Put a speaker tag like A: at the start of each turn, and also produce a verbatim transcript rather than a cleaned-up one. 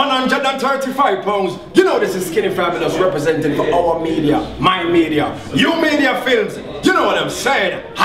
A: one hundred thirty-five pounds. You know this is Skinny Fabulous representing for our media, my media, you media films. You know what I'm saying?